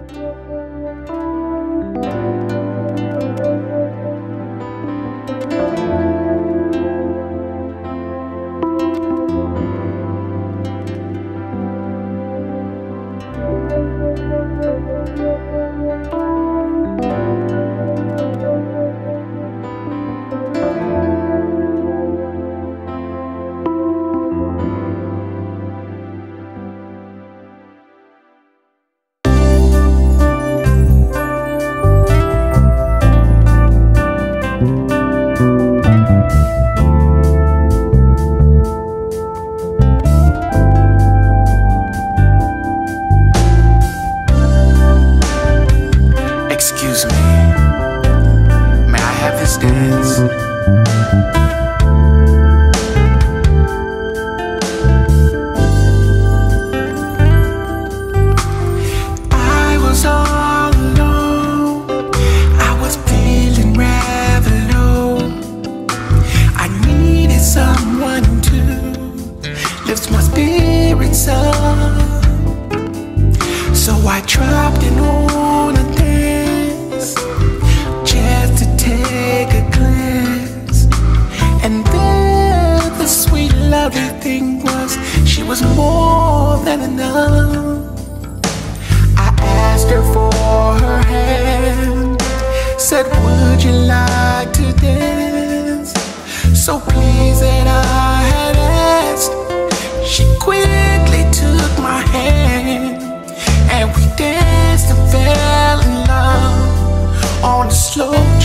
Excuse me, may I have this dance? I was all alone, I was feeling rather low. I needed someone to lift my spirits up. So I dropped in on a dance, just to take a glance. And there the sweet lovely thing was, she was more than enough. I asked her for her hand, said would you like to dance? So pleased that I had asked, she quickly took my hand, and we danced and fell in love on a slow